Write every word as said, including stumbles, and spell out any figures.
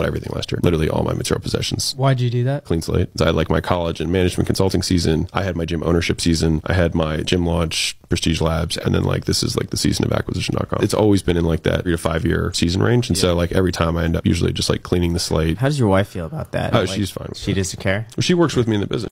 everything last year. Literally all my material possessions. Why'd you do that? Clean slate. I had like my college and management consulting season. I had my gym ownership season. I had my gym launch, Prestige Labs, and then like this is like the season of acquisition dot com. It's always been in like that three to five year season range. And yeah. so like every time I end up usually just like cleaning the slate. How does your wife feel about that? Oh, like, she's fine with She that. doesn't care? She works with me in the business.